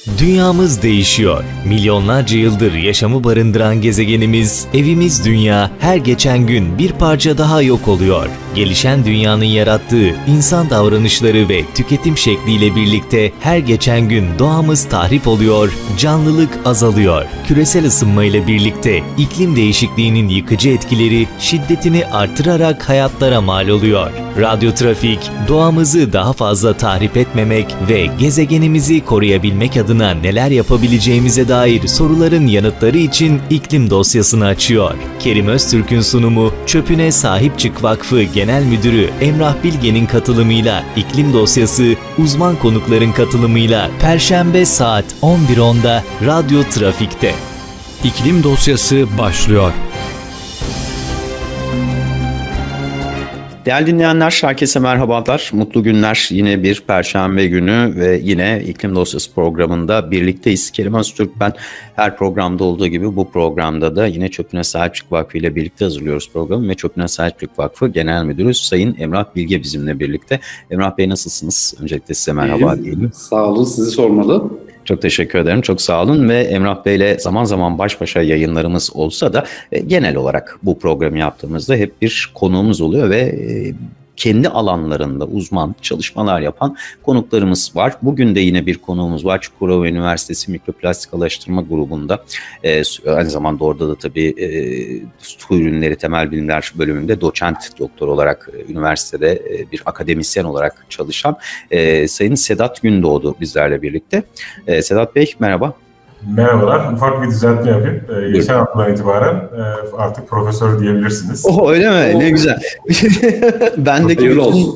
Dünyamız değişiyor. Milyonlarca yıldır yaşamı barındıran gezegenimiz, evimiz dünya her geçen gün bir parça daha yok oluyor. Gelişen dünyanın yarattığı insan davranışları ve tüketim şekliyle birlikte her geçen gün doğamız tahrip oluyor, canlılık azalıyor. Küresel ısınma ile birlikte iklim değişikliğinin yıkıcı etkileri şiddetini artırarak hayatlara mal oluyor. Radyo Trafik, doğamızı daha fazla tahrip etmemek ve gezegenimizi koruyabilmek adına neler yapabileceğimize dair soruların yanıtları için iklim dosyasını açıyor. Kerim Öztürk'ün sunumu, Çöpüne Sahip Çık Vakfı Genel Müdürü Emrah Bilge'nin katılımıyla iklim dosyası, uzman konukların katılımıyla Perşembe saat 11.10'da Radyo Trafik'te. İklim dosyası başlıyor. Değerli dinleyenler, herkese merhabalar, mutlu günler. Yine bir Perşembe günü ve yine İklim Dosyası programında birlikteyiz. Kerim Öztürk ben. Her programda olduğu gibi bu programda da yine Çöpüne Sahip Çık Vakfı ile birlikte hazırlıyoruz programı ve Çöpüne Sahip Çık Vakfı Genel Müdürü Sayın Emrah Bilge bizimle birlikte. Emrah Bey, nasılsınız? Öncelikle size merhaba diyelim. Sağ olun, sizi sormalı. Çok teşekkür ederim. Çok sağ olun ve Emrah Bey'le zaman zaman baş başa yayınlarımız olsa da genel olarak bu programı yaptığımızda hep bir konuğumuz oluyor ve kendi alanlarında uzman çalışmalar yapan konuklarımız var. Bugün de yine bir konuğumuz var. Çukurova Üniversitesi Mikroplastik Araştırma Grubu'nda. Aynı zamanda orada da tabii su ürünleri temel bilimler bölümünde doçent doktor olarak üniversitede bir akademisyen olarak çalışan Sayın Sedat Gündoğdu bizlerle birlikte. Sedat Bey, merhaba. Merhabalar. Ufak bir düzeltme yapayım. Geçen haftadan itibaren artık profesör diyebilirsiniz. Oh, öyle mi? Ne güzel. Bendeki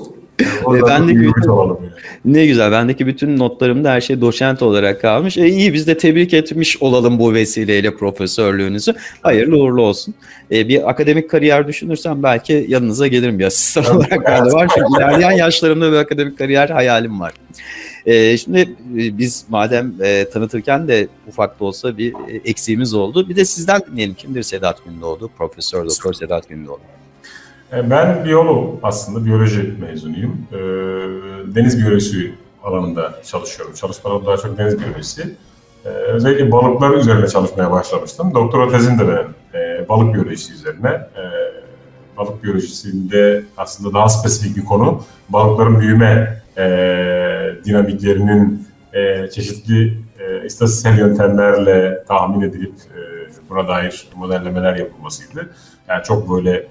ne güzel. Bendeki bütün notlarımda her şey doçent olarak kalmış. İyi, biz de tebrik etmiş olalım bu vesileyle profesörlüğünüzü. Hayırlı uğurlu olsun. Bir akademik kariyer düşünürsem belki yanınıza gelirim bir asistan olarak galiba. Çünkü ilerleyen yaşlarımda bir akademik kariyer hayalim var. Şimdi biz madem tanıtırken de ufak da olsa bir eksiğimiz oldu. Bir de sizden dinleyelim. Kimdir Sedat Gündoğdu? Profesör Doktor Sedat Gündoğdu. Ben biyolog, aslında biyoloji mezunuyum. Deniz biyolojisi alanında çalışıyorum. Çalışmalarım daha çok deniz biyolojisi. Özellikle balıklar üzerine çalışmaya başlamıştım. Doktora tezim de ben balık biyolojisi üzerine. Balık biyolojisinde aslında daha spesifik bir konu. Balıkların büyüme dinamiklerinin çeşitli istatistiksel yöntemlerle tahmin edilip buna dair modellemeler yapılmasıydı. Yani çok böyle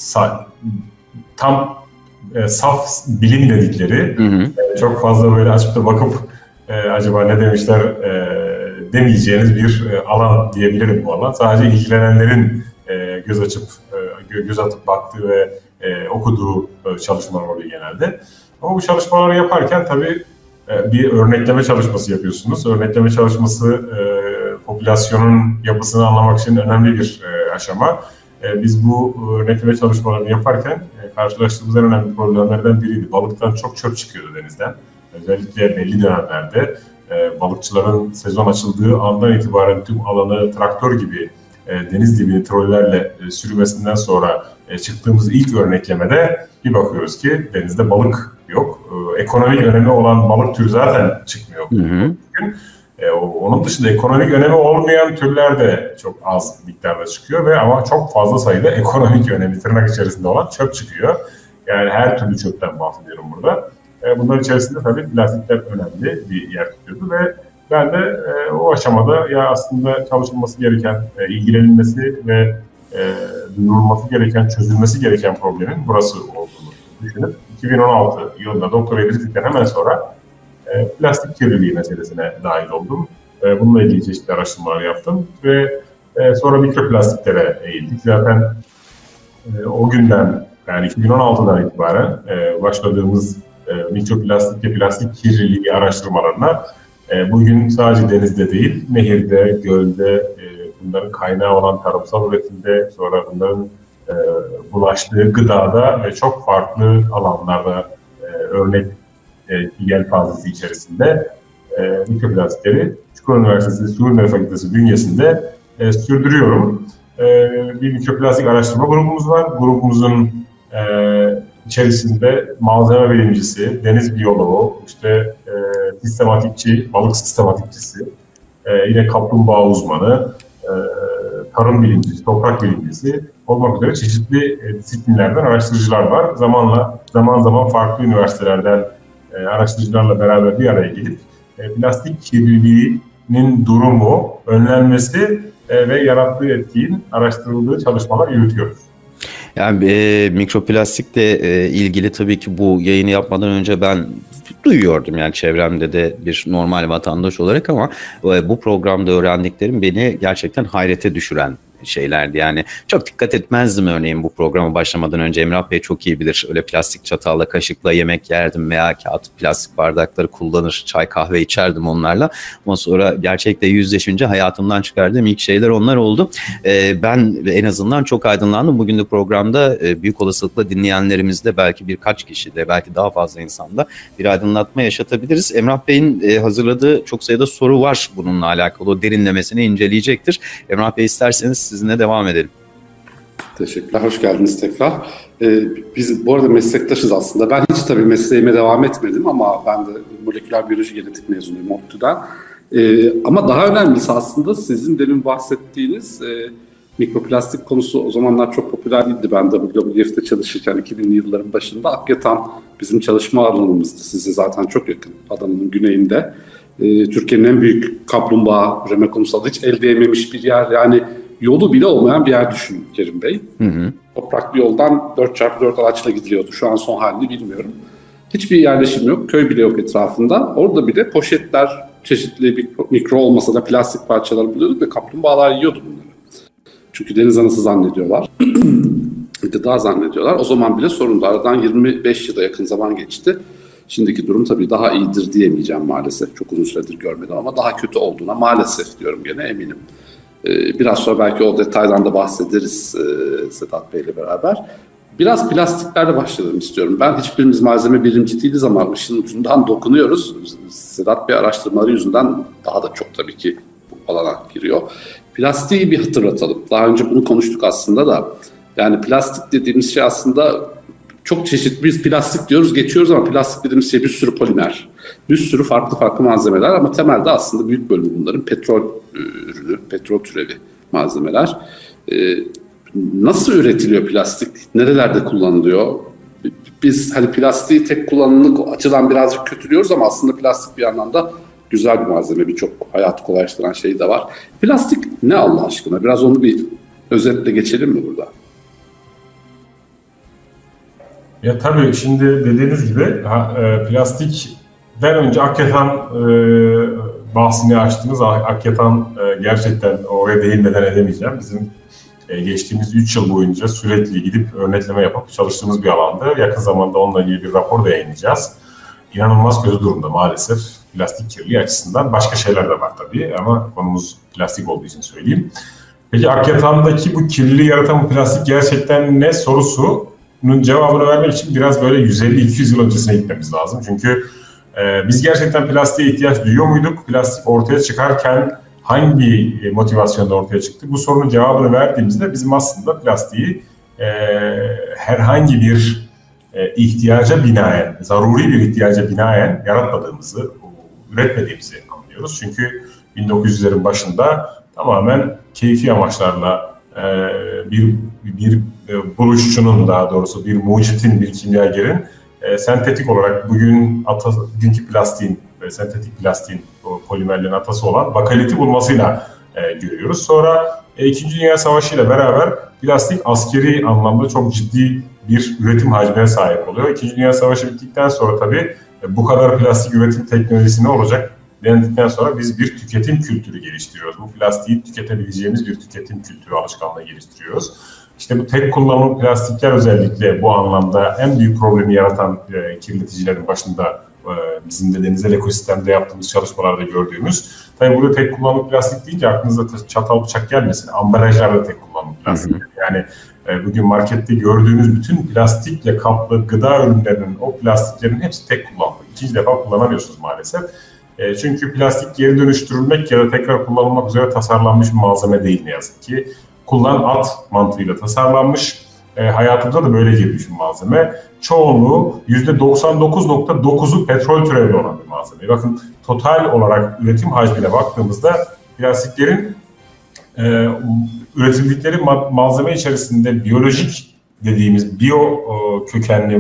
tam saf bilim dedikleri, çok fazla böyle açıp da bakıp acaba ne demişler demeyeceğiniz bir alan diyebilirim bu alan. Sadece ilgilenenlerin göz atıp baktığı ve okuduğu çalışmalar oluyor genelde. Ama bu çalışmaları yaparken tabii bir örnekleme çalışması yapıyorsunuz. Örnekleme çalışması popülasyonun yapısını anlamak için önemli bir aşama. Biz bu örnekleme çalışmalarını yaparken karşılaştığımız en önemli problemlerden biriydi. Balıktan çok çöp çıkıyordu denizden. Özellikle belli dönemlerde balıkçıların sezon açıldığı andan itibaren tüm alanı traktör gibi deniz dibini trollerle sürmesinden sonra çıktığımız ilk örneklemede bir bakıyoruz ki denizde balık yok. Ekonomik önemi olan balık türü zaten çıkmıyor. Onun dışında ekonomik önemi olmayan türler de çok az miktarda çıkıyor ama çok fazla sayıda ekonomik önemi tırnak içerisinde olan çöp çıkıyor. Yani her türlü çöpten bahsediyorum burada. Bunların içerisinde tabii plastikler önemli bir yer tutuyordu ve ben de o aşamada ya aslında çalışılması gereken, ilgilenilmesi ve duyurulması gereken, çözülmesi gereken problemin burası olduğunu düşünüp 2016 yılında doktorayı bitirdikten hemen sonra plastik kirliliği meselesine dahil oldum. Bununla ilgili çeşitli araştırmalar yaptım ve sonra mikroplastiklere eğildik. Zaten o günden, yani 2016'dan itibaren başladığımız mikroplastik ve plastik kirliliği araştırmalarına bugün sadece denizde değil, nehirde, gölde, bunların kaynağı olan tarımsal üretimde, sonra bunların bulaştığı gıdada ve çok farklı alanlarda örnek yelpazesi içerisinde mikroplastikleri Çukurova Üniversitesi Su Ürünleri Fakültesi bünyesinde sürdürüyorum. Bir mikroplastik araştırma grubumuz var. Grubumuzun içerisinde malzeme bilimcisi, deniz biyoloğu, sistematikçi, balık sistematikçisi, yine kaplumbağa uzmanı, tarım bilimcisi, toprak bilimcisi olmak üzere çeşitli disiplinlerden araştırıcılar var. Zaman zaman farklı üniversitelerden araştırıcılarla beraber bir araya gelip plastik kirliliğinin durumu, önlenmesi ve yarattığı etkiyin araştırıldığı çalışmalar yürütüyoruz. Yani mikroplastikle ilgili tabii ki bu yayını yapmadan önce ben duyuyordum yani çevremde de bir normal vatandaş olarak, ama bu programda öğrendiklerim beni gerçekten hayrete düşüren şeylerdi. Yani çok dikkat etmezdim örneğin bu programa başlamadan önce. Emrah Bey çok iyi bilir. Öyle plastik çatalla, kaşıkla yemek yerdim veya kağıt plastik bardakları kullanır, çay kahve içerdim onlarla. Ama sonra gerçekle yüzleşince hayatımdan çıkardığım ilk şeyler onlar oldu. Ben en azından çok aydınlandım. Bugün de programda büyük olasılıkla dinleyenlerimizde belki birkaç kişide, belki daha fazla insanda bir aydınlatma yaşatabiliriz. Emrah Bey'in hazırladığı çok sayıda soru var bununla alakalı. O derinlemesine inceleyecektir. Emrah Bey, isterseniz sizinle devam edelim. Teşekkürler, hoş geldiniz tekrar. Biz bu arada meslektaşız aslında. Ben hiç tabii mesleğime devam etmedim ama ben de moleküler biyoloji genetik mezunuyum ODTÜ'den. Ama daha önemlisi aslında sizin demin bahsettiğiniz mikroplastik konusu o zamanlar çok popüler değildi. Ben WWF'de çalışırken 2000'li yılların başında Akyatan bizim çalışma alanımızdı. Size zaten çok yakın, Adana'nın güneyinde. Türkiye'nin en büyük kaplumbağa üreme kumsalı, hiç elde edilmemiş bir yer, yani yolu bile olmayan bir yer düşünün Kerim Bey. Toprak bir yoldan 4x4 araçla gidiliyordu. Şu an son halini bilmiyorum. Hiçbir yerleşim yok, köy bile yok etrafında. Orada bile poşetler, çeşitli mikro olmasa da plastik parçaları buluyorduk ve kaplumbağalar yiyordu bunları. Çünkü deniz anası zannediyorlar, gıda zannediyorlar. O zaman bile sorundu. Aradan 25 yıla yakın zaman geçti. Şimdiki durum tabii daha iyidir diyemeyeceğim maalesef. Çok uzun süredir görmedim ama daha kötü olduğuna maalesef diyorum, gene eminim. Biraz sonra belki o detaydan da bahsederiz Sedat Bey'le beraber. Biraz plastiklerle başlayalım istiyorum. Ben, hiçbirimiz malzeme bilimci değiliz ama ışın ucundan dokunuyoruz. Sedat Bey araştırmaları yüzünden daha da çok tabii ki bu alana giriyor. Plastiği bir hatırlatalım. Daha önce bunu konuştuk aslında da. Yani plastik dediğimiz şey aslında çok çeşitli, biz plastik diyoruz, geçiyoruz ama plastik dediğimiz şey bir sürü polimer, bir sürü farklı malzemeler ama temelde aslında büyük bölümü bunların petrol ürünü, petrol türevi malzemeler. Nasıl üretiliyor plastik? Nerelerde kullanılıyor? Biz hani plastiği tek kullanımlık açıdan birazcık kötülüyoruz ama aslında plastik bir anlamda güzel bir malzeme, birçok hayatı kolaylaştıran şey de var. Plastik ne Allah aşkına? Biraz onu bir özetle geçelim mi burada? Ya tabii şimdi dediğiniz gibi plastikten önce Akyatan bahsini açtınız. Akyatan gerçekten oraya değinmeden edemeyeceğim. Bizim geçtiğimiz 3 yıl boyunca sürekli gidip örnekleme yapıp çalıştığımız bir alandı. Yakın zamanda onunla ilgili bir rapor da yayınlayacağız. İnanılmaz kötü durumda maalesef plastik kirliliği açısından. Başka şeyler de var tabii ama konumuz plastik olduğu için söyleyeyim. Peki Akyatan'daki bu kirliliği yaratan bu plastik gerçekten ne sorusunun cevabını vermek için biraz böyle 150-200 yıl öncesine gitmemiz lazım. Çünkü biz gerçekten plastiğe ihtiyaç duyuyor muyduk? Plastik ortaya çıkarken hangi motivasyonda ortaya çıktı? Bu sorunun cevabını verdiğimizde bizim aslında plastiği herhangi bir ihtiyaca binaen, zaruri bir ihtiyaca binaen yaratmadığımızı, üretmediğimizi anlıyoruz. Çünkü 1900'lerin başında tamamen keyfi amaçlarla bir buluşçunun, daha doğrusu bir mucitin, bir kimyagerin sentetik olarak bugünkü plastiğin ve sentetik plastiğin, o polimerlerin atası olan bakaliti bulmasıyla görüyoruz. Sonra İkinci Dünya Savaşı ile beraber plastik askeri anlamda çok ciddi bir üretim hacmine sahip oluyor. İkinci Dünya Savaşı bittikten sonra tabii bu kadar plastik üretim teknolojisi ne olacak denildikten sonra biz bir tüketim kültürü geliştiriyoruz. Bu plastiği tüketebileceğimiz bir tüketim kültürü alışkanlığı geliştiriyoruz. İşte bu tek kullanımlı plastikler özellikle bu anlamda en büyük problemi yaratan kirleticilerin başında bizim de denizel ekosistemde yaptığımız çalışmalarda gördüğümüz. Tabii burada tek kullanımlı plastik deyince aklınıza çatal bıçak gelmesin. Ambalajlar da tek kullanımlı plastik. Yani bugün markette gördüğünüz bütün plastikle kaplı gıda ürünlerinin, o plastiklerin hepsi tek kullanımlı. İkinci defa kullanamıyorsunuz maalesef. Çünkü plastik geri dönüştürülmek ya da tekrar kullanılmak üzere tasarlanmış bir malzeme değil ne yazık ki. Kullan at mantığıyla tasarlanmış. Hayatımıza da böyle girmiş bir malzeme. Çoğunluğu %99.9'u petrol türevli olan bir malzeme. Bakın total olarak üretim hacmine baktığımızda plastiklerin üretildikleri malzeme içerisinde biyolojik dediğimiz biyo kökenli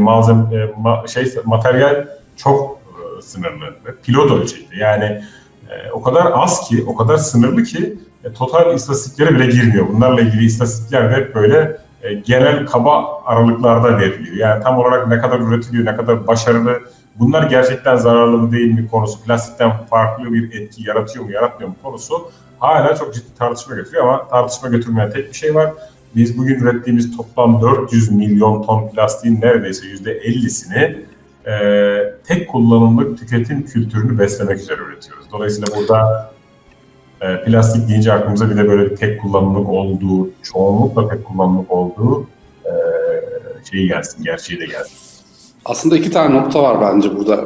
materyal çok sınırlı. Pilot ölçekli. Yani o kadar az ki, o kadar sınırlı ki total istatistiklere bile girmiyor. Bunlarla ilgili istatistikler de hep böyle genel kaba aralıklarda veriliyor. Yani tam olarak ne kadar üretiliyor, ne kadar başarılı, bunlar gerçekten zararlı mı değil mi konusu, plastikten farklı bir etki yaratıyor mu, yaratmıyor mu konusu hala çok ciddi tartışma götürüyor ama tartışma götürmeyen tek bir şey var. Biz bugün ürettiğimiz toplam 400 milyon ton plastiğin neredeyse %50'sini tek kullanımlık tüketim kültürünü beslemek üzere üretiyoruz. Dolayısıyla burada plastik deyince aklımıza bir de böyle tek kullanımlık olduğu, çoğunlukla tek kullanımlık olduğu gerçeği de gelsin. Aslında iki tane nokta var bence burada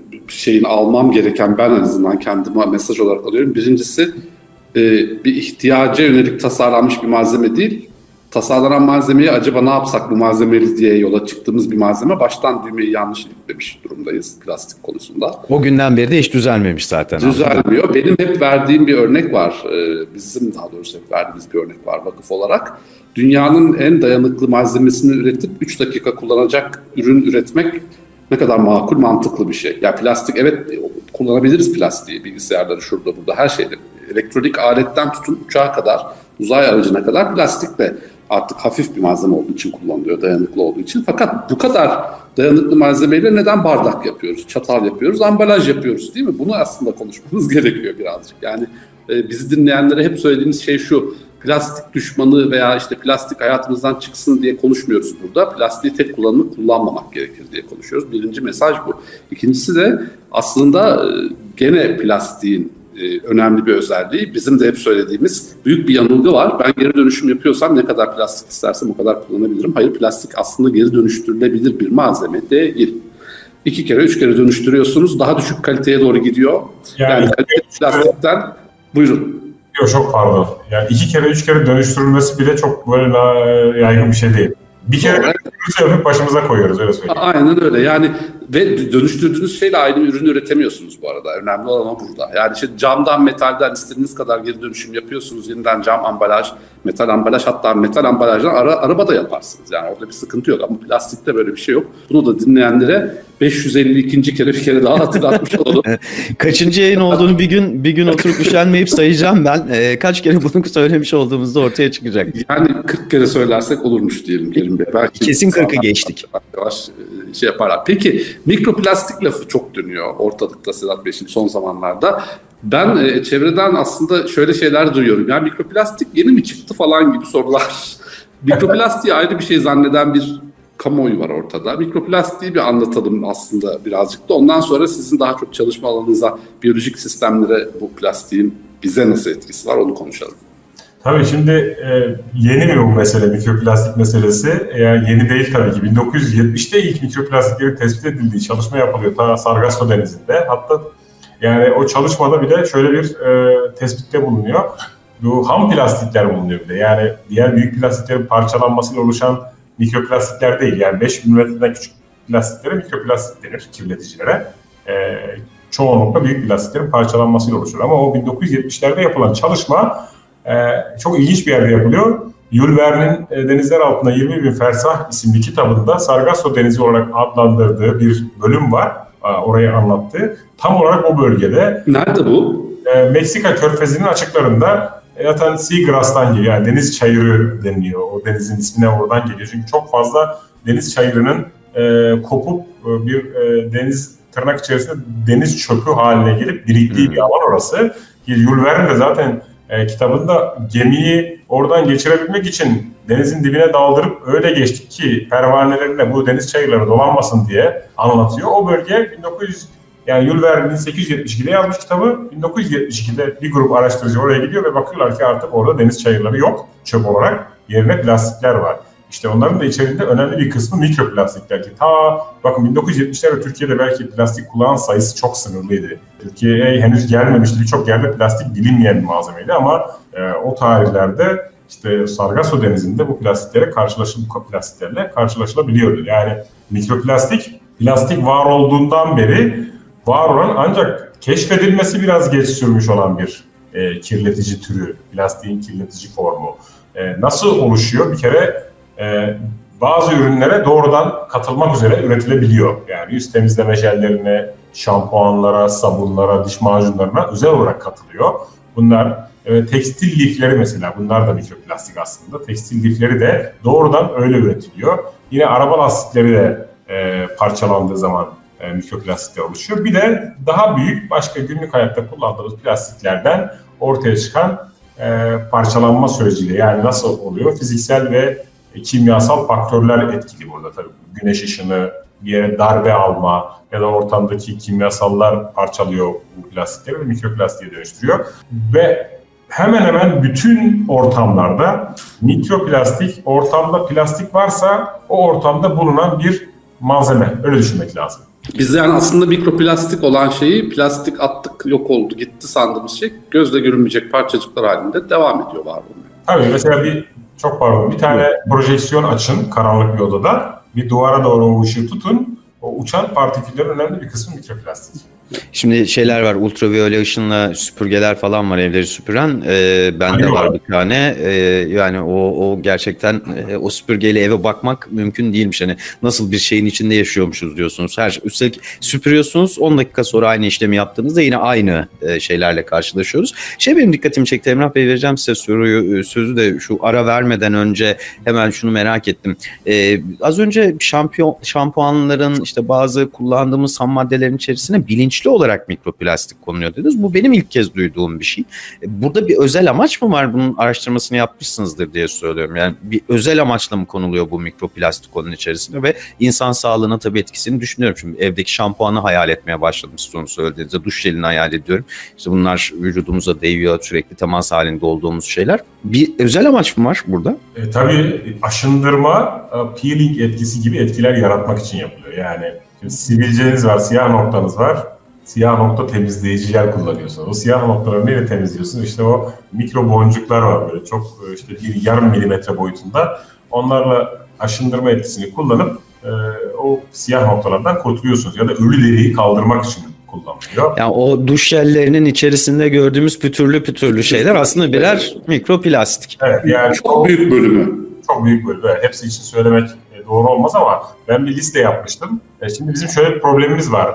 almam gereken, ben en azından kendime mesaj olarak alıyorum. Birincisi bir ihtiyaca yönelik tasarlanmış bir malzeme değil. Tasarlanan malzemeyi acaba ne yapsak bu malzemeyi diye yola çıktığımız bir malzeme. Baştan düğmeyi yanlış iliklemiş durumdayız plastik konusunda. O günden beri de hiç düzelmemiş zaten. Düzelmiyor. Benim hep verdiğim bir örnek var. Bizim daha doğrusu hep verdiğimiz bir örnek var vakıf olarak. Dünyanın en dayanıklı malzemesini üretip 3 dakika kullanacak ürün üretmek ne kadar makul, mantıklı bir şey. Ya plastik, evet kullanabiliriz plastiği, bilgisayarları şurada burada her şeyde. Elektronik aletten tutun uçağa kadar, uzay aracına kadar plastik de artık hafif bir malzeme olduğu için kullanılıyor, dayanıklı olduğu için. Fakat bu kadar dayanıklı malzemeyle neden bardak yapıyoruz, çatal yapıyoruz, ambalaj yapıyoruz değil mi? Bunu aslında konuşmamız gerekiyor birazcık. Yani bizi dinleyenlere hep söylediğimiz şey şu: plastik düşmanı veya işte plastik hayatımızdan çıksın diye konuşmuyoruz burada. Plastiği tek kullanımı kullanmamak gerekir diye konuşuyoruz. Birinci mesaj bu. İkincisi de aslında gene plastiğin önemli bir özelliği. Bizim de hep söylediğimiz büyük bir yanılgı var. Ben geri dönüşüm yapıyorsam ne kadar plastik istersem o kadar kullanabilirim. Hayır, plastik aslında geri dönüştürülebilir bir malzeme değil. 2 kere 3 kere dönüştürüyorsunuz. Daha düşük kaliteye doğru gidiyor. Yani kaliteli plastikten buyurun. Yok, çok pardon. Yani 2 kere 3 kere dönüştürülmesi bile çok böyle yaygın bir şey değil. Bir kere yapıp başımıza koyuyoruz, öyle söyleyeyim. Aynen öyle. Yani ve dönüştürdüğünüz şeyle aynı ürünü üretemiyorsunuz bu arada. Önemli olan o burada. Yani işte camdan, metalden istediğiniz kadar geri dönüşüm yapıyorsunuz. Yeniden cam ambalaj, metal ambalaj, hatta metal ambalajdan araba da yaparsınız. Yani orada bir sıkıntı yok. Ama plastikte böyle bir şey yok. Bunu da dinleyenlere 552. kere bir kere daha hatırlatmış olalım. Kaçıncı yayın olduğunu bir gün oturup üşenmeyip sayacağım ben. Kaç kere bunu söylemiş olduğumuzda ortaya çıkacak. Yani 40 kere söylersek olurmuş diyelim Kerim Bey. Belki kesin 40'ı geçtik. Yavaş yaparlar. Peki mikroplastik lafı çok dönüyor ortalıkta Sedat Bey şimdi son zamanlarda. Ben çevreden aslında şöyle şeyler duyuyorum. Yani mikroplastik yeni mi çıktı falan gibi sorular. Mikroplastiği ayrı bir şey zanneden bir kamuoyu var ortada. Mikroplastiği bir anlatalım aslında birazcık da. Ondan sonra sizin daha çok çalışma alanınıza, biyolojik sistemlere bu plastiğin bize nasıl etkisi var onu konuşalım. Tabii şimdi yeni mi bu mesele, mikroplastik meselesi? Yani yeni değil tabii ki. 1970'te ilk mikroplastiklerin tespit edildiği çalışma yapılıyor ta Sargasso Denizi'nde. Hatta yani o çalışmada bile şöyle bir tespitte bulunuyor. Bu ham plastikler bulunuyor bile. Yani diğer büyük plastiklerin parçalanmasıyla oluşan mikroplastikler değil. Yani 5 milimetreden küçük plastiklere mikroplastik denir, kirleticilere. Çoğunlukla büyük plastiklerin parçalanmasıyla oluşur. Ama o 1970'lerde yapılan çalışma çok ilginç bir yerde yapılıyor. Jules Verne'in Denizler Altında 20.000 Fersah isimli kitabında Sargasso Denizi olarak adlandırdığı bir bölüm var. Orayı anlattığı. Tam olarak o bölgede. Nerede bu? Meksika Körfezi'nin açıklarında yatan seagrass'tan geliyor. Yani deniz çayırı deniliyor. O denizin ismine oradan geliyor. Çünkü çok fazla deniz çayırının kopup bir deniz, tırnak içerisinde deniz çöpü haline gelip biriktiği bir alan orası. Jules Verne de zaten kitabında gemiyi oradan geçirebilmek için denizin dibine daldırıp öyle geçtik ki pervanelerine bu deniz çayırları dolanmasın diye anlatıyor. O bölge Jules Verne 1872'de yazmış kitabı. 1972'de bir grup araştırıcı oraya gidiyor ve bakıyorlar ki artık orada deniz çayırları yok çöp olarak. Yerine plastikler var. İşte onların da içerisinde önemli bir kısmı mikroplastikler ki bakın 1970'lerde Türkiye'de belki plastik kullanan sayısı çok sınırlıydı. Türkiye'ye henüz gelmemişti. Birçok yerde plastik bilinmeyen bir malzemeydi ama o tarihlerde işte Sargasso Denizi'nde bu plastiklerle karşılaşılabiliyordu. Yani mikroplastik, plastik var olduğundan beri var olan ancak keşfedilmesi biraz geç sürmüş olan bir kirletici türü, plastiğin kirletici formu. Nasıl oluşuyor? Bir kere bazı ürünlere doğrudan katılmak üzere üretilebiliyor. Yani yüz temizleme jellerine, şampuanlara, sabunlara, diş macunlarına özel olarak katılıyor. Bunlar tekstil lifleri mesela, bunlar da mikroplastik aslında. Tekstil lifleri de doğrudan öyle üretiliyor. Yine araba lastikleri de parçalandığı zaman mikroplastikler oluşuyor. Bir de daha büyük, başka günlük hayatta kullandığımız plastiklerden ortaya çıkan parçalanma süreciyle, yani nasıl oluyor? Fiziksel ve kimyasal faktörler etkili burada tabii. Güneş ışını, bir yere darbe alma ya da ortamdaki kimyasallar parçalıyor bu plastikleri ve mikroplastiğe dönüştürüyor. Ve hemen hemen bütün ortamlarda mikroplastik, ortamda plastik varsa o ortamda bulunan bir malzeme. Öyle düşünmek lazım. Biz yani aslında mikroplastik olan şeyi plastik attık, yok oldu, gitti sandığımız şey gözle görünmeyecek parçacıklar halinde devam ediyor var olmaya. Tabii mesela bir tane projeksiyon açın karanlık bir odada, bir duvara doğru o ışığı tutun, o uçan partiküllerin önemli bir kısmı mikroplastik. Şimdi şeyler var, ultraviyole ışınla süpürgeler falan var, evleri süpüren. Bende var bir tane. Yani o gerçekten o süpürgeyle eve bakmak mümkün değilmiş. Hani nasıl bir şeyin içinde yaşıyormuşuz diyorsunuz. Üstelik süpürüyorsunuz, 10 dakika sonra aynı işlemi yaptığınızda yine aynı şeylerle karşılaşıyoruz. Benim dikkatimi çekti. Emrah Bey, vereceğim size sözü de şu ara vermeden önce hemen şunu merak ettim. Az önce şampuanların, işte bazı kullandığımız ham maddelerin içerisine bilinçli olarak mikroplastik konuluyor dediniz. Bu benim ilk kez duyduğum bir şey. Burada bir özel amaç mı var? Bunun araştırmasını yapmışsınızdır diye söylüyorum. Yani bir özel amaçla mı konuluyor bu mikroplastik onun içerisinde ve insan sağlığına tabii etkisini düşünüyorum. Şimdi evdeki şampuanı hayal etmeye başladım siz onu söylediğinizde. Duş jelini hayal ediyorum. İşte bunlar vücudumuza değiyor, sürekli temas halinde olduğumuz şeyler. Bir özel amaç mı var burada? Tabii aşındırma, peeling etkisi gibi etkiler yaratmak için yapılıyor. Yani sivilceniz var, siyah noktanız var. Siyah nokta temizleyiciler kullanıyorsunuz. O siyah noktaları neyle temizliyorsunuz? İşte o mikro boncuklar var böyle çok, işte bir yarım milimetre boyutunda. Onlarla aşındırma etkisini kullanıp o siyah noktalardan kurtuluyorsunuz. Ya da ölü deriyi kaldırmak için kullanılıyor. Yani o duş jellerinin içerisinde gördüğümüz pütürlü şeyler aslında birer mikroplastik. Evet, yani çok büyük bölümü. Çok büyük bölümü. Evet, hepsi için söylemek doğru olmaz ama ben bir liste yapmıştım. Şimdi bizim şöyle bir problemimiz var.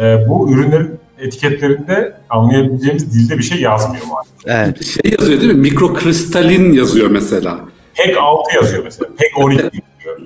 Bu ürünlerin etiketlerinde anlayabileceğimiz dilde bir şey yazmıyor maalesef. Evet. Şey yazıyor değil mi? Mikrokristalin yazıyor mesela. PEG 6 yazıyor mesela. PEG 12 yazıyor.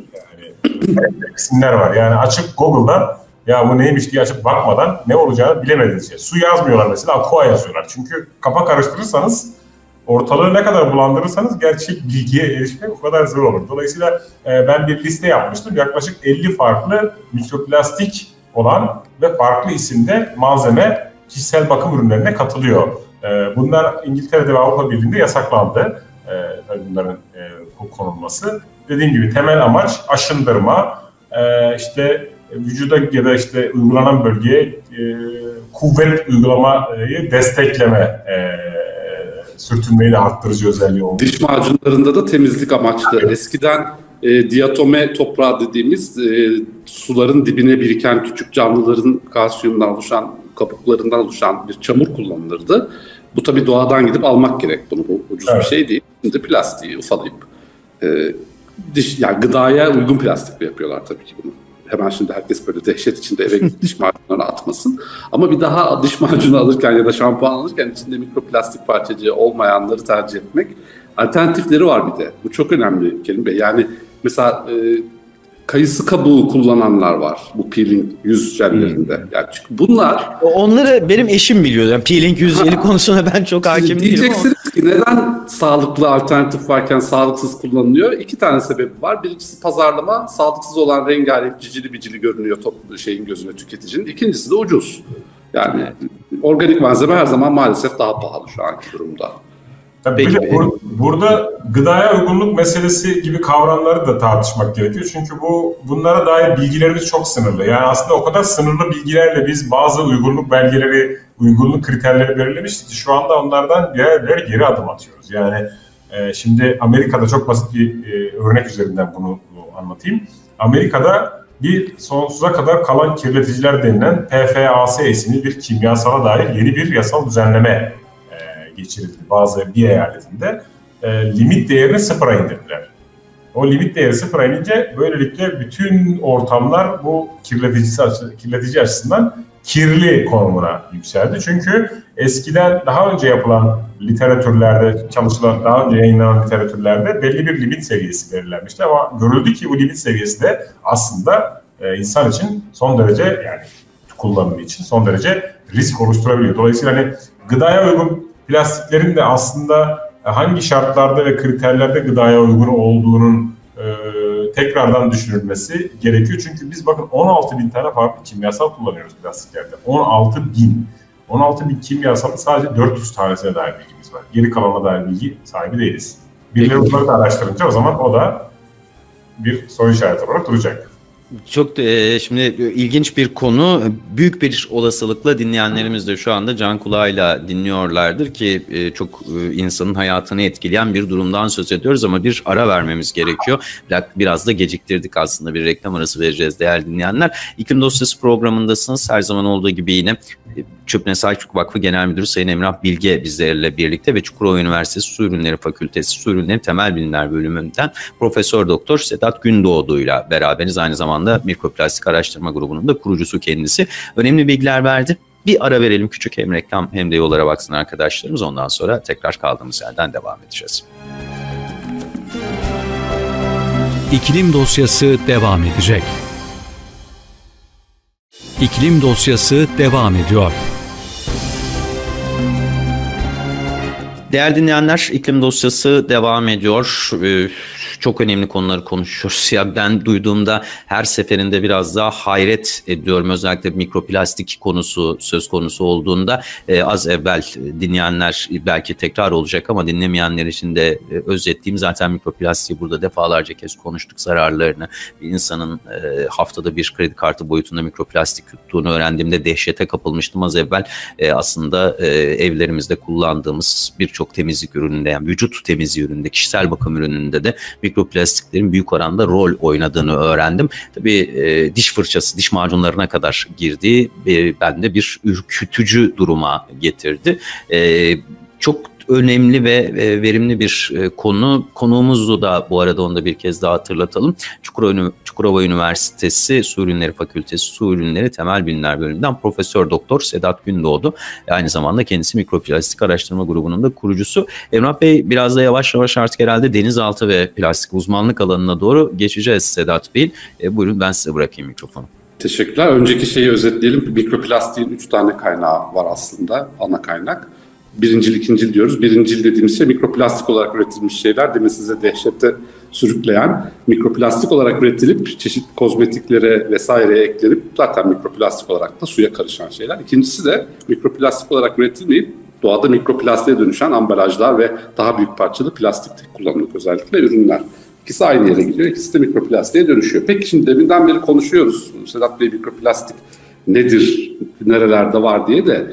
Yani isimler var. Yani açıp Google'dan ya bu neymiş diye açıp bakmadan ne olacağını bilemediğiniz şey. Su yazmıyorlar mesela, aqua yazıyorlar. Çünkü kafa karıştırırsanız, ortalığı ne kadar bulandırırsanız gerçek bilgiye erişmek o kadar zor olur. Dolayısıyla ben bir liste yapmıştım. Yaklaşık 50 farklı mikroplastik olan ve farklı isimde malzeme kişisel bakım ürünlerine katılıyor. Bunlar İngiltere'de ve Avrupa Birliği'nde yasaklandı. Bunların konulması. Dediğim gibi temel amaç aşındırma, işte vücuda ya da işte uygulanan bölgeye kuvvet uygulamayı destekleme, sürtünmeyi de arttırıcı özelliği oldu. Diş macunlarında da temizlik amaçlı. Eskiden diatome toprağı dediğimiz suların dibine biriken küçük canlıların kalsiyumdan oluşan, kabuklarından oluşan bir çamur kullanılırdı. Bu tabii doğadan gidip almak gerek bunu. Bu ucuz bir şey değil. Şimdi plastiği ufalayıp yani gıdaya uygun plastikle yapıyorlar tabii ki bunu. Hemen şimdi herkes böyle dehşet içinde eve gidip diş macunlarını atmasın. Ama bir daha diş macunu alırken ya da şampuan alırken içinde mikroplastik parçacığı olmayanları tercih etmek. Alternatifleri var bir de. Bu çok önemli Kerim Bey. Yani mesela kayısı kabuğu kullananlar var bu peeling yüz jellerinde. Yani çünkü bunlar... Onları benim eşim biliyor. Yani peeling yüz jeli konusuna ben çok hakim değilim. Diyeceksiniz ki neden sağlıklı alternatif varken sağlıksız kullanılıyor? 2 tane sebebi var. Birincisi pazarlama. Sağlıksız olan rengarenk cicili bicili görünüyor şeyin gözüne, tüketicinin. İkincisi de ucuz. Yani organik malzeme her zaman maalesef daha pahalı şu anki durumda. Tabii burada gıdaya uygunluk meselesi gibi kavramları da tartışmak gerekiyor. Çünkü bunlara dair bilgilerimiz çok sınırlı. Yani aslında o kadar sınırlı bilgilerle biz bazı uygunluk belgeleri, uygunluk kriterleri belirlemiştik ki şu anda onlardan birer geri adım atıyoruz. Yani şimdi Amerika'da çok basit bir örnek üzerinden bunu anlatayım. Amerika'da bir sonsuza kadar kalan kirleticiler denilen PFAS isimli bir kimyasala dair yeni bir yasal düzenleme geçirildi bir eyaletinde. Limit değerini sıfıra indirdiler. O limit değeri sıfıra inince böylelikle bütün ortamlar bu kirletici açısından kirli konumuna yükseldi. Çünkü eskiden daha önce yapılan literatürlerde, daha önce yayınlanan literatürlerde belli bir limit seviyesi belirlenmişti. Ama görüldü ki bu limit seviyesi de aslında insan için son derece, yani kullanımı için son derece risk oluşturabiliyor. Dolayısıyla hani gıdaya uygun plastiklerin de aslında hangi şartlarda ve kriterlerde gıdaya uygun olduğunun tekrardan düşünülmesi gerekiyor. Çünkü biz bakın 16.000 tane farklı kimyasal kullanıyoruz plastiklerde. 16.000 kimyasalın sadece 400 tanesine dair bilgimiz var. Geri kalanına dair bilgi sahibi değiliz. Birileri bunları da araştırınca o zaman o da bir soru işareti olarak duracak. Çok şimdi ilginç bir konu. Büyük bir olasılıkla dinleyenlerimiz de şu anda can kulağıyla dinliyorlardır ki çok insanın hayatını etkileyen bir durumdan söz ediyoruz ama bir ara vermemiz gerekiyor. Biraz da geciktirdik aslında, bir reklam arası vereceğiz değerli dinleyenler. İklim Dosyası programındasınız. Her zaman olduğu gibi yine Çöpne Selçuk Vakfı Genel Müdürü Sayın Emrah Bilge bizlerle birlikte ve Çukurova Üniversitesi Su Ürünleri Fakültesi Su Ürünleri Temel Bilimler Bölümünden Profesör Doktor Sedat Gündoğdu'yla beraberiz. Aynı zamanda Mikroplastik Araştırma Grubu'nun da kurucusu kendisi. Önemli bilgiler verdi. Bir ara verelim, küçük hem reklam hem de yollara baksın arkadaşlarımız. Ondan sonra tekrar kaldığımız yerden devam edeceğiz. İklim Dosyası devam edecek. İklim Dosyası devam ediyor. Değerli dinleyenler, İklim Dosyası devam ediyor. Çok önemli konuları konuşuyoruz. Ya ben duyduğumda her seferinde biraz daha hayret ediyorum. Özellikle mikroplastik konusu söz konusu olduğunda az evvel dinleyenler belki tekrar olacak ama dinlemeyenler için de özetleyeyim. Zaten mikroplastiği burada defalarca kez konuştuk, zararlarını. Bir insanın haftada bir kredi kartı boyutunda mikroplastik tuttuğunu öğrendiğimde dehşete kapılmıştım az evvel. Aslında evlerimizde kullandığımız birçok temizlik ürününde, yani vücut temizliği ürününde, kişisel bakım ürününde de mikroplastiklerin büyük oranda rol oynadığını öğrendim. Tabii diş fırçası, diş macunlarına kadar girdi. Bende bir ürkütücü duruma getirdi. Çok önemli ve verimli bir konu. Konuğumuzu da bu arada onu da bir kez daha hatırlatalım. Çukurova Üniversitesi Su Ürünleri Fakültesi Su Ürünleri Temel Bilimler Bölümünden Profesör Doktor Sedat Gündoğdu. Aynı zamanda kendisi Mikroplastik Araştırma Grubu'nun da kurucusu. Emrah Bey, biraz da yavaş yavaş artık herhalde denizaltı ve plastik uzmanlık alanına doğru geçeceğiz Sedat Bey. Buyurun, ben size bırakayım mikrofonu. Teşekkürler. Önceki şeyi özetleyelim. Mikroplastiğin 3 tane kaynağı var aslında, ana kaynak. Birincil, ikincil diyoruz. Birincil dediğimiz şey mikroplastik olarak üretilmiş şeyler. Demin size dehşette sürükleyen, mikroplastik olarak üretilip çeşitli kozmetiklere vesaireye eklenip zaten mikroplastik olarak da suya karışan şeyler. İkincisi de mikroplastik olarak üretilmeyip doğada mikroplastiğe dönüşen ambalajlar ve daha büyük parçalı plastikte kullanılır özellikle ürünler. İkisi aynı yere gidiyor, ikisi de mikroplastiğe dönüşüyor. Peki şimdi deminden beri konuşuyoruz. Sedat Bey, mikroplastik nedir, nerelerde var diye de.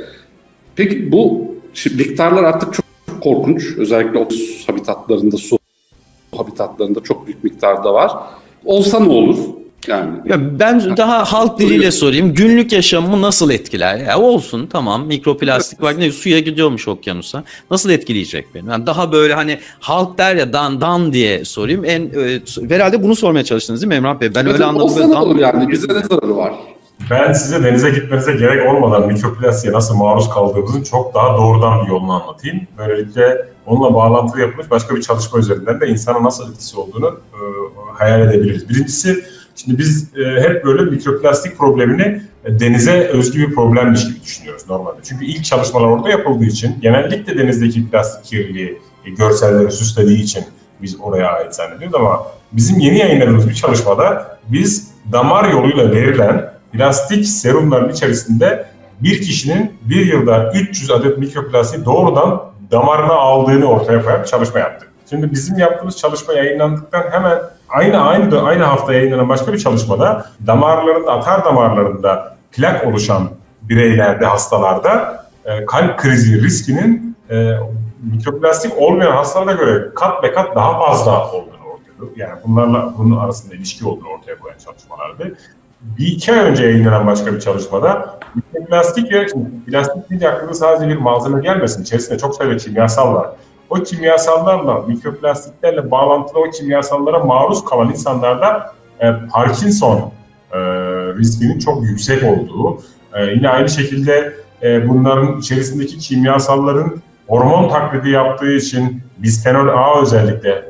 Peki bu miktarlar artık çok korkunç. Özellikle okyanus habitatlarında, su habitatlarında çok büyük miktarda var. Olsa ne olur? Yani ya ben daha halk diliyle sorayım. Günlük yaşamımı nasıl etkiler? Ya olsun, tamam, mikroplastik var. Ne, suya gidiyormuş okyanusa. Nasıl etkileyecek beni? Yani daha böyle hani halk der ya dan diye sorayım. Herhalde bunu sormaya çalıştınız değil mi Emrah Bey? Ben öyle anladım. Olsa ne olur yani? Bize ne zararı var? Ben size denize gitmenize gerek olmadan mikroplastiğe nasıl maruz kaldığımızın çok daha doğrudan bir yolunu anlatayım. Böylelikle onunla bağlantılı yapılmış başka bir çalışma üzerinden de insana nasıl etkisi olduğunu hayal edebiliriz. Birincisi, şimdi biz hep böyle mikroplastik problemini denize özgü bir problemmiş gibi düşünüyoruz normalde. Çünkü ilk çalışmalar orada yapıldığı için, genellikle denizdeki plastik kirliliği görselleri süslediği için biz oraya ait zannediyoruz ama bizim yeni yayınladığımız bir çalışmada biz damar yoluyla verilen plastik serumların içerisinde bir kişinin bir yılda 300 adet mikroplastiği doğrudan damarına aldığını ortaya koyan bir çalışma yaptık. Şimdi bizim yaptığımız çalışma yayınlandıktan hemen aynı hafta yayınlanan başka bir çalışmada damarlarında, atar damarlarında plak oluşan bireylerde, hastalarda kalp krizi riskinin mikroplastik olmayan hastalara göre kat be kat daha fazla olduğunu ortaya koyuyor. Yani bunun arasında ilişki olduğunu ortaya koyan çalışmalardı. 2 ay önce yayınlanan başka bir çalışmada mikroplastik ve plastik deyince aklınıza sadece bir malzeme gelmesin. İçerisinde çok sayıda kimyasal var. O kimyasallarla, mikroplastiklerle bağlantılı o kimyasallara maruz kalan insanlarda Parkinson riskinin çok yüksek olduğu, yine aynı şekilde bunların içerisindeki kimyasalların hormon taklidi yaptığı için bisfenol A özellikle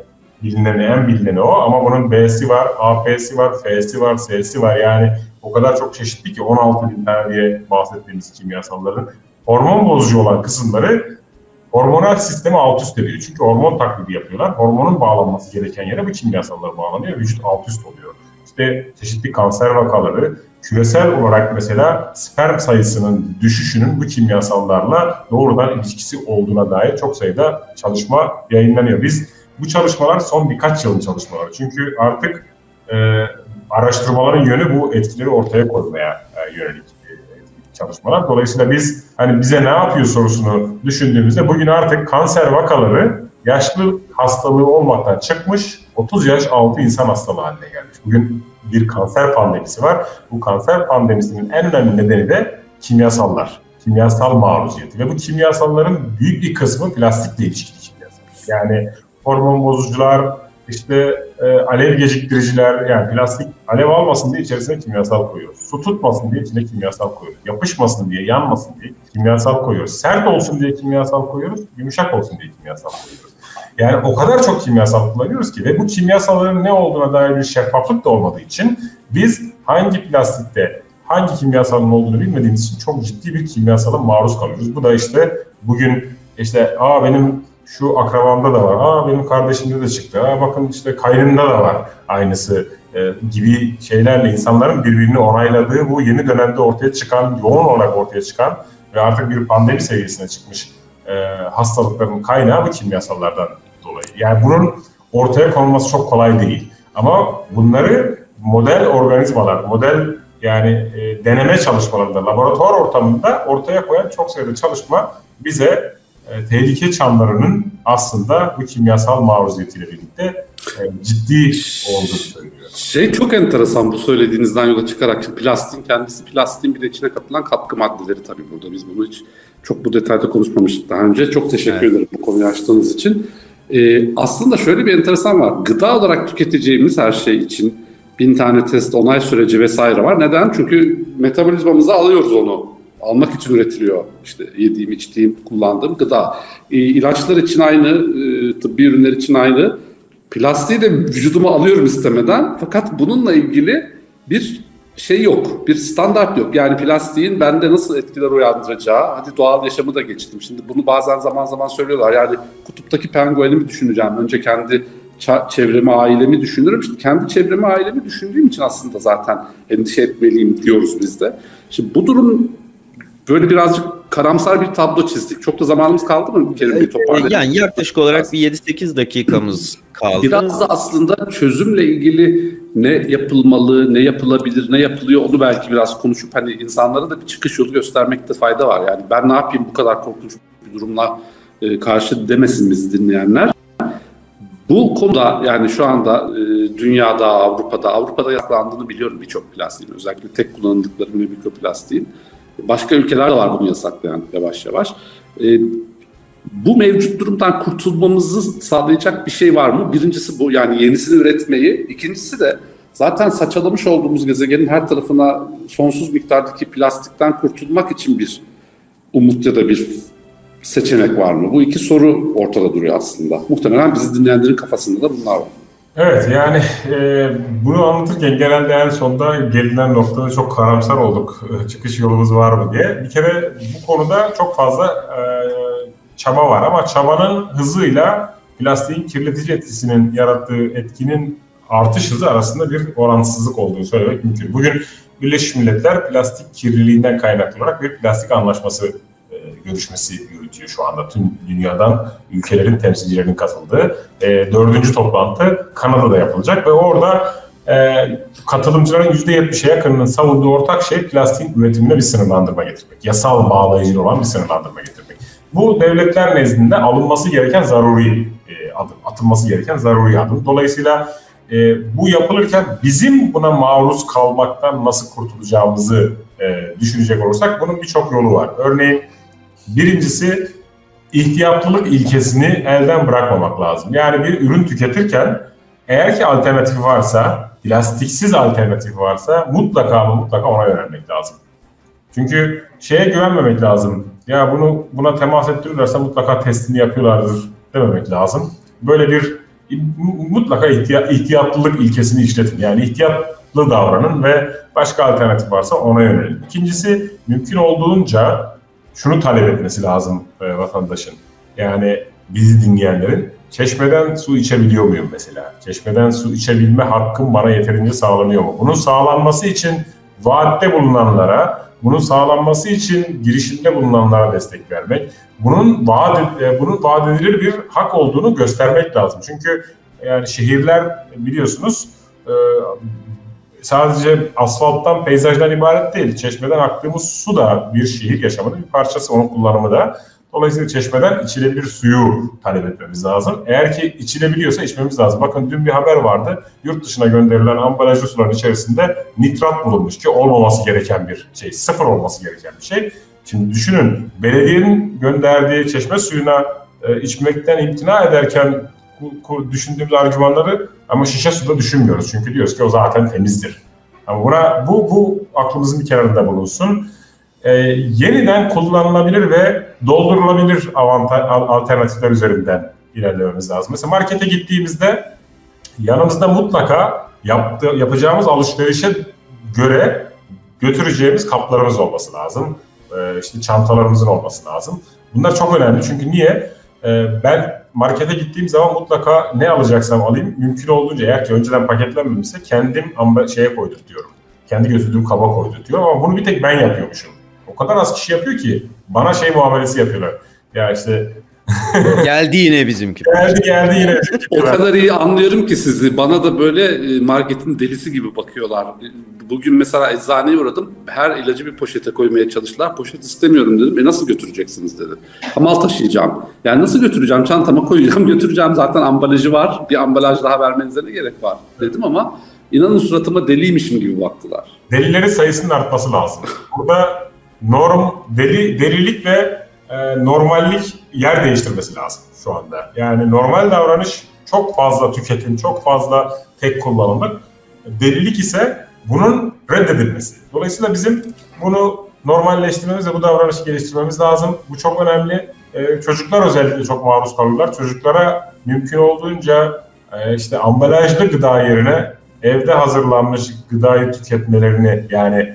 en bilineni o, ama bunun B'si var, AP'si var, F'si var, S'si var, yani o kadar çok çeşitli ki 16.000 tane diye bahsettiğimiz kimyasalların hormon bozucu olan kısımları hormonal sistemi alt üst ediyor. Çünkü hormon taklidi yapıyorlar. Hormonun bağlanması gereken yere bu kimyasallar bağlanıyor. Vücut alt üst oluyor. İşte çeşitli kanser vakaları, küresel olarak mesela sperm sayısının düşüşünün bu kimyasallarla doğrudan ilişkisi olduğuna dair çok sayıda çalışma yayınlanıyor. Bu çalışmalar son birkaç yılın çalışmaları. Çünkü artık araştırmaların yönü bu etkileri ortaya koymaya yönelik çalışmalar. Dolayısıyla biz hani bize ne yapıyor sorusunu düşündüğümüzde bugün artık kanser vakaları yaşlı hastalığı olmaktan çıkmış, 30 yaş altı insan hastalığı haline gelmiş. Bugün bir kanser pandemisi var. Bu kanser pandemisinin en önemli nedeni de kimyasallar, kimyasal maruziyeti ve bu kimyasalların büyük bir kısmı plastikle ilişkili kimyasal. Yani hormon bozucular, işte alev geciktiriciler, yani plastik alev almasın diye içerisine kimyasal koyuyoruz. Su tutmasın diye içine kimyasal koyuyoruz. Yapışmasın diye, yanmasın diye kimyasal koyuyoruz. Sert olsun diye kimyasal koyuyoruz, yumuşak olsun diye kimyasal koyuyoruz. Yani o kadar çok kimyasal kullanıyoruz ki ve bu kimyasalların ne olduğuna dair bir şeffaflık da olmadığı için biz hangi plastikte hangi kimyasalın olduğunu bilmediğimiz için çok ciddi bir kimyasala maruz kalıyoruz. Bu da işte bugün işte benim şu akrabamda da var, benim kardeşimde de çıktı, bakın işte kaynımda da var aynısı gibi şeylerle insanların birbirini onayladığı bu yeni dönemde ortaya çıkan, yoğun olarak ortaya çıkan ve artık bir pandemi seviyesine çıkmış hastalıkların kaynağı bu kimyasallardan dolayı. Yani bunun ortaya konulması çok kolay değil. Ama bunları model organizmalar, yani deneme çalışmalarında, laboratuvar ortamında ortaya koyan çok sayıda çalışma bize tehlike çanlarının aslında bu kimyasal maruziyetiyle birlikte ciddi olduğunu söylüyor. Çok enteresan bu söylediğinizden yola çıkarak, şimdi plastiğin kendisi, plastiğin bir de içine katılan katkı maddeleri tabii burada. Biz bunu hiç çok bu detayda konuşmamıştık daha önce. Çok teşekkür ederim bu konuyu açtığınız için. Aslında şöyle bir enteresan var. Gıda olarak tüketeceğimiz her şey için 1000 tane test, onay süreci vesaire var. Neden? Çünkü metabolizmamıza alıyoruz onu. Almak için üretiliyor. İşte yediğim, içtiğim, kullandığım gıda. İlaçlar için aynı, tıbbi ürünler için aynı. Plastiği de vücuduma alıyorum istemeden. Fakat bununla ilgili bir şey yok, bir standart yok. Yani plastiğin bende nasıl etkiler uyandıracağı, hadi doğal yaşamı da geçtim. Şimdi bunu bazen zaman zaman söylüyorlar. Yani kutuptaki penguenimi düşüneceğim. Önce kendi çevremi, ailemi düşünürüm. Şimdi kendi çevremi, ailemi düşündüğüm için aslında zaten endişe etmeliyim diyoruz biz de. Şimdi bu durum böyle birazcık karamsar bir tablo çizdik. Çok da zamanımız kaldı mı? Bir toparlayalım. Yani yaklaşık olarak bir 7-8 dakikamız kaldı. Biraz da aslında çözümle ilgili ne yapılmalı, ne yapılabilir, ne yapılıyor onu belki biraz konuşup hani insanlara da bir çıkış yolu göstermekte fayda var. Yani ben ne yapayım bu kadar korkunç bir durumla karşı demesin bizi dinleyenler. Bu konuda yani şu anda dünyada, Avrupa'da yasaklandığını biliyorum birçok plastiğin. Özellikle tek kullanıldıkları mikroplastiğin. Başka ülkeler de var bunu yasaklayan yavaş yavaş. Bu mevcut durumdan kurtulmamızı sağlayacak bir şey var mı? Birincisi bu, yani yenisini üretmeyi. İkincisi de zaten saçalamış olduğumuz gezegenin her tarafına sonsuz miktardaki plastikten kurtulmak için bir umut ya da bir seçenek var mı? Bu iki soru ortada duruyor aslında. Muhtemelen bizi dinleyenlerin kafasında da bunlar var. Evet, yani bunu anlatırken genelde en sonda gelinen noktada çok karamsar olduk. Çıkış yolumuz var mı diye. Bir kere bu konuda çok fazla çaba var ama çabanın hızıyla plastiğin kirletici etkisinin yarattığı etkinin artış hızı arasında bir orantısızlık olduğunu söylemek mümkün. Bugün Birleşmiş Milletler plastik kirliliğinden kaynaklı olarak bir plastik anlaşması görüşmesi yürütüyor şu anda. Tüm dünyadan ülkelerin temsilcilerinin katıldığı 4. toplantı Kanada'da yapılacak ve orada katılımcıların %70'e yakınının savunduğu ortak şey plastiğin üretimine bir sınırlandırma getirmek. Yasal bağlayıcı olan bir sınırlandırma getirmek. Bu devletler nezdinde alınması gereken zaruri adım, atılması gereken zaruri adım. Dolayısıyla bu yapılırken bizim buna maruz kalmaktan nasıl kurtulacağımızı düşünecek olursak bunun birçok yolu var. Örneğin birincisi ihtiyatlılık ilkesini elden bırakmamak lazım. Yani bir ürün tüketirken eğer ki alternatifi varsa, plastiksiz alternatifi varsa mutlaka ona yönelmek lazım. Çünkü şeye güvenmemek lazım. Ya buna temas ettirirlerse mutlaka testini yapıyorlardır dememek lazım. Böyle bir mutlaka ihtiyatlılık ilkesini işletin. Yani ihtiyatlı davranın ve başka alternatif varsa ona yönelin. İkincisi mümkün olduğunca şunu talep etmesi lazım vatandaşın. Yani bizi dinleyenlerin çeşmeden su içebiliyor muyum mesela? Çeşmeden su içebilme hakkım bana yeterince sağlanıyor mu? Bunun sağlanması için vaatte bulunanlara, bunun sağlanması için girişimde bulunanlara destek vermek, bunun vaat edilir bir hak olduğunu göstermek lazım. Çünkü yani şehirler biliyorsunuz sadece asfalttan, peyzajdan ibaret değil. Çeşmeden aktığımız su da bir şehir yaşamının bir parçası, onun kullanımı da. Dolayısıyla çeşmeden içilebilir suyu talep etmemiz lazım. Eğer ki içilebiliyorsa içmemiz lazım. Bakın dün bir haber vardı. Yurt dışına gönderilen ambalajlı suların içerisinde nitrat bulunmuş ki olmaması gereken bir şey. Sıfır olması gereken bir şey. Şimdi düşünün, belediyenin gönderdiği çeşme suyuna içmekten imtina ederken düşündüğümüz argümanları ama şişe suda düşünmüyoruz. Çünkü diyoruz ki o zaten temizdir. Ama bu aklımızın bir kenarında bulunsun. Yeniden kullanılabilir ve doldurulabilir alternatifler üzerinden ilerlememiz lazım. Mesela markete gittiğimizde yanımızda mutlaka yapacağımız alışverişe göre götüreceğimiz kaplarımız olması lazım. İşte çantalarımızın olması lazım. Bunlar çok önemli çünkü niye? Ben markete gittiğim zaman mutlaka ne alacaksam alayım, mümkün olduğunca eğer ki önceden paketlenmemişse kendim şeye koydurtuyorum. Kendi götürdüğüm kaba koydurtuyorum ama bunu bir tek ben yapıyormuşum. O kadar az kişi yapıyor ki bana muamelesi yapıyorlar. Ya işte geldi yine bizimki. Geldi yine. O kadar iyi anlıyorum ki sizi. Bana da böyle marketin delisi gibi bakıyorlar. Bugün mesela eczaneye uğradım. Her ilacı bir poşete koymaya çalıştılar. Poşet istemiyorum dedim. Nasıl götüreceksiniz dedi. Hamal taşıyacağım. Yani nasıl götüreceğim? Çantama koyacağım, götüreceğim. Zaten ambalajı var. Bir ambalaj daha vermenize ne gerek var dedim ama inanın suratıma deliymişim gibi baktılar. Delilerin sayısının artması lazım. Burada delilik ve normallik yer değiştirmesi lazım şu anda. Yani normal davranış çok fazla tüketim, çok fazla tek kullanımlık. Delilik ise bunun reddedilmesi. Dolayısıyla bizim bunu normalleştirmemiz ve bu davranışı geliştirmemiz lazım. Bu çok önemli. Çocuklar özellikle çok maruz kalırlar. Çocuklara mümkün olduğunca işte ambalajlı gıda yerine evde hazırlanmış gıdayı tüketmelerini, yani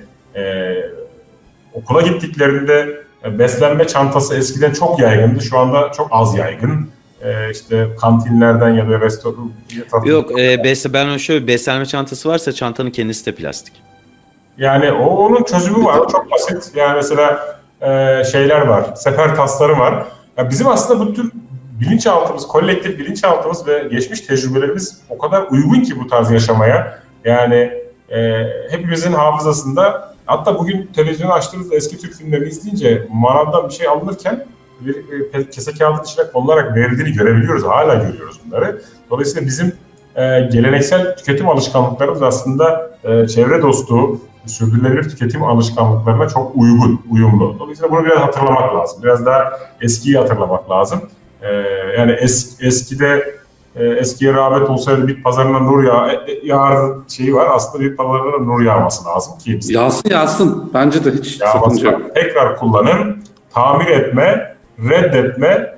okula gittiklerinde beslenme çantası eskiden çok yaygındı, şu anda çok az yaygın. İşte kantinlerden ya da restoran... Yok, ben şöyle beslenme çantası varsa çantanın kendisi de plastik. Yani onun çözümü var, çok basit. Yani mesela şeyler var, sefer tasları var. Ya bizim aslında bu tür bilinçaltımız, kolektif bilinçaltımız ve geçmiş tecrübelerimiz o kadar uygun ki bu tarz yaşamaya. Yani hepimizin hafızasında, hatta bugün televizyonu açtığımızda eski Türk filmlerini izleyince manavdan bir şey alınırken bir kese kağıdın içine konularak verildiğini görebiliyoruz. Hala görüyoruz bunları. Dolayısıyla bizim geleneksel tüketim alışkanlıklarımız aslında çevre dostu, sürdürülebilir tüketim alışkanlıklarına çok uyumlu. Dolayısıyla bunu biraz hatırlamak lazım. Biraz daha eskiyi hatırlamak lazım. Yani eskiye rağbet olsaydı bit pazarına nur yağar şeyi var. Aslında bit pazarına nur yağması lazım ki. Yağsın. Bence de hiç sakınca yok. Tekrar kullanım, tamir etme, reddetme,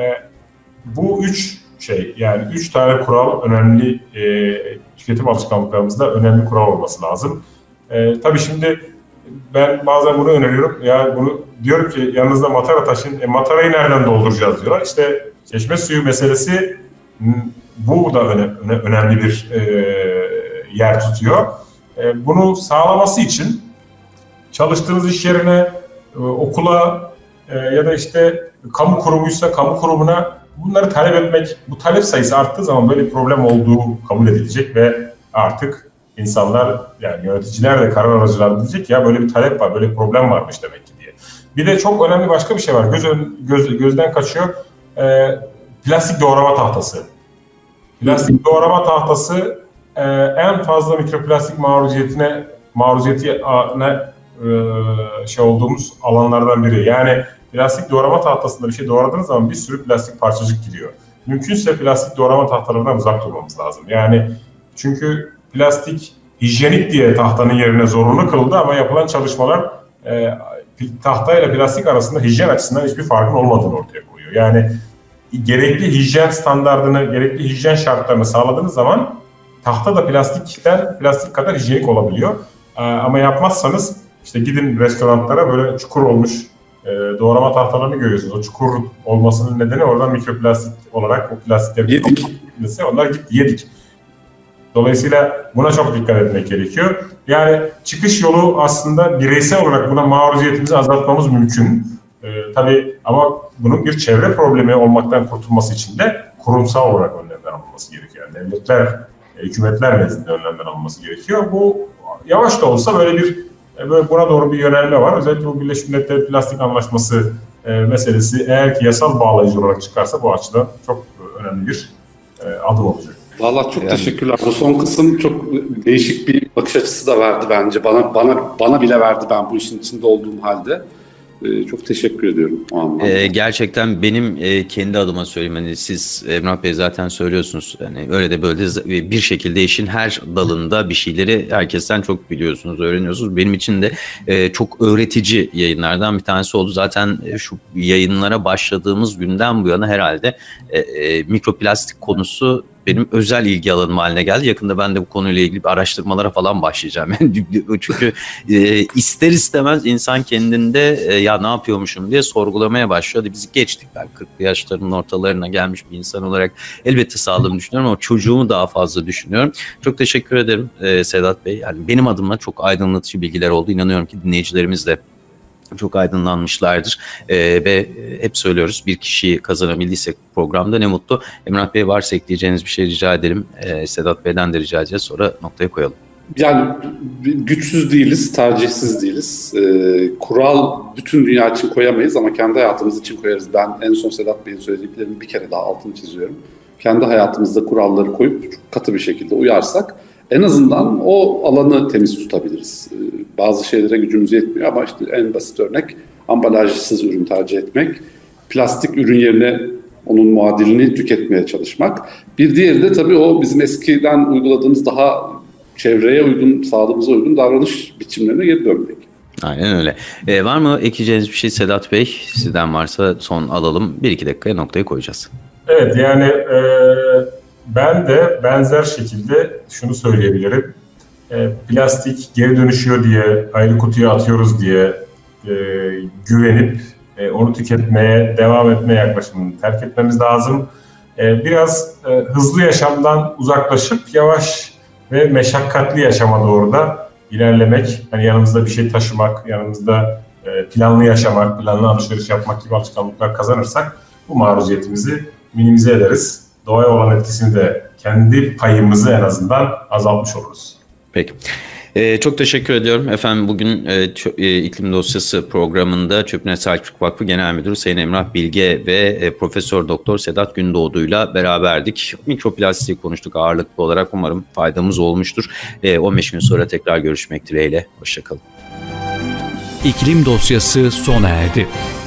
bu üç şey, yani 3 tane kural önemli, tüketim alışkanlıklarımızda önemli kural olması lazım. Tabii şimdi ben bazen bunu öneriyorum. Ya bunu diyorum ki yanınızda matara taşın. Matarayı nereden dolduracağız diyorlar. İşte çeşme suyu meselesi bu da önemli bir yer tutuyor. Bunu sağlaması için çalıştığınız iş yerine, okula ya da işte kamu kurumuysa kamu kurumuna bunları talep etmek, bu talep sayısı arttığı zaman böyle bir problem olduğu kabul edilecek ve artık insanlar, yani yöneticiler de karar alıcılar diyecek ya böyle bir talep var, böyle bir problem varmış demek ki diye. Bir de çok önemli başka bir şey var, gözden kaçıyor. Plastik doğrama tahtası. Plastik doğrama tahtası en fazla mikroplastik maruziyeti olduğumuz alanlardan biri. Yani plastik doğrama tahtasında bir şey doğradığınız zaman bir sürü plastik parçacık gidiyor. Mümkünse plastik doğrama tahtalarından uzak durmamız lazım. Yani çünkü plastik hijyenik diye tahtanın yerine zorunlu kıldı ama yapılan çalışmalar tahtayla plastik arasında hijyen açısından hiçbir farkın olmadığını ortaya koyuyor. Yani gerekli hijyen standardını, gerekli hijyen şartlarını sağladığınız zaman tahta da plastik kadar hijyenik olabiliyor. Ama yapmazsanız işte gidin restoranlara, böyle çukur olmuş doğrama tahtalarını görüyorsunuz. O çukur olmasının nedeni oradan mikroplastik olarak o plastikleri onlar gitti, yedik. Dolayısıyla buna çok dikkat etmek gerekiyor. Yani çıkış yolu aslında bireysel olarak buna maruziyetimizi azaltmamız mümkün. Tabii ama bunun bir çevre problemi olmaktan kurtulması için de kurumsal olarak önlemler alınması gerekiyor. Yani devletler, hükümetler nezdinde önlemler alınması gerekiyor. Bu yavaş da olsa böyle buna doğru bir yönelme var. Özellikle bu Birleşmiş Milletler Plastik Anlaşması meselesi eğer ki yasal bağlayıcı olarak çıkarsa bu açıdan çok önemli bir adım olacak. Vallahi çok teşekkürler. Bu son kısım çok değişik bir bakış açısı da verdi bence. Bana bile verdi, ben bu işin içinde olduğum halde. Çok teşekkür ediyorum o anlamda. Gerçekten benim kendi adıma söyleyeyim. Hani siz Emrah Bey zaten söylüyorsunuz. Yani öyle de böyle de bir şekilde işin her dalında bir şeyleri herkesten çok biliyorsunuz, öğreniyorsunuz. Benim için de çok öğretici yayınlardan bir tanesi oldu. Zaten şu yayınlara başladığımız günden bu yana herhalde mikroplastik konusu benim özel ilgi alanım haline geldi. Yakında ben de bu konuyla ilgili bir araştırmalara falan başlayacağım. Çünkü ister istemez insan kendinde ya ne yapıyormuşum diye sorgulamaya başlıyor. Biz geçtik, ben 40'lı yaşlarının ortalarına gelmiş bir insan olarak elbette sağlığımı düşünüyorum ama çocuğumu daha fazla düşünüyorum. Çok teşekkür ederim Sedat Bey. Yani benim adıma çok aydınlatıcı bilgiler oldu. İnanıyorum ki dinleyicilerimiz de çok aydınlanmışlardır ve hep söylüyoruz, bir kişiyi kazanabildiysek programda ne mutlu. Emrah Bey, varsa ekleyeceğiniz bir şey rica edelim. Sedat Bey'den de rica edeceğiz, sonra noktaya koyalım. Yani güçsüz değiliz, tercihsiz değiliz. Kural bütün dünya için koyamayız ama kendi hayatımız için koyarız. Ben en son Sedat Bey'in söylediklerini bir kere daha altını çiziyorum. Kendi hayatımızda kuralları koyup çok katı bir şekilde uyarsak en azından o alanı temiz tutabiliriz. Bazı şeylere gücümüz yetmiyor ama işte en basit örnek ambalajsız ürün tercih etmek. Plastik ürün yerine onun muadilini tüketmeye çalışmak. Bir diğeri de tabii o bizim eskiden uyguladığımız daha çevreye uygun, sağlığımıza uygun davranış biçimlerine geri dönmek. Aynen öyle. Var mı ekleyeceğiniz bir şey Sedat Bey? Sizden varsa son alalım. 1-2 dakikaya noktayı koyacağız. Evet, yani ben de benzer şekilde şunu söyleyebilirim. Plastik geri dönüşüyor diye, ayrı kutuya atıyoruz diye güvenip onu tüketmeye devam etme yaklaşımını terk etmemiz lazım. Biraz hızlı yaşamdan uzaklaşıp yavaş ve meşakkatli yaşama doğru da ilerlemek, hani yanımızda bir şey taşımak, yanımızda planlı yaşamak, planlı alışveriş yapmak gibi alışkanlıklar kazanırsak bu maruziyetimizi minimize ederiz. Doğaya olan etkisini de kendi payımızı en azından azaltmış oluruz. Peki. Çok teşekkür ediyorum. Efendim bugün İklim Dosyası programında Çöpüne Selçuk Vakfı Genel Müdürü Sayın Emrah Bilge ve Profesör Doktor Sedat Gündoğdu'yla beraberdik. Mikroplastiği konuştuk ağırlıklı olarak. Umarım faydamız olmuştur. 15 gün sonra tekrar görüşmek dileğiyle. Hoşçakalın. İklim Dosyası sona erdi.